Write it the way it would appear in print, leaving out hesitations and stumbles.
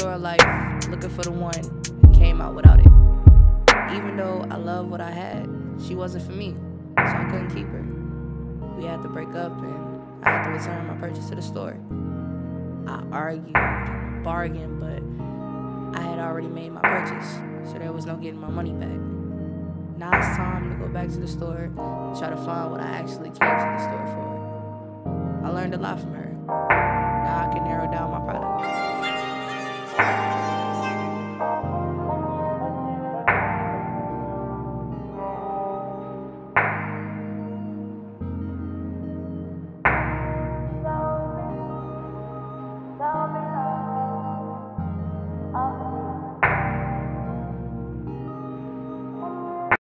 store of life, looking for the one, and came out without it. Even though I loved what I had, she wasn't for me, so I couldn't keep her. We had to break up, and I had to return my purchase to the store. I argued, bargained, but I had already made my purchase, so there was no getting my money back. Now it's time to go back to the store and try to find what I actually came to the store for. I learned a lot from her. Now I can narrow down my